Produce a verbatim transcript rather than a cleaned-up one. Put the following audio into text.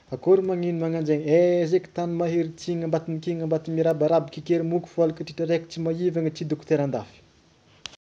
Akôry magnino magnan'jainy, aiza eky tany mahery ty igny ambaton'ity igny ambaton'ny mirabaraba kikero moko fôla ka tritraraiky tsy maivagna ty dokotera an-dafy.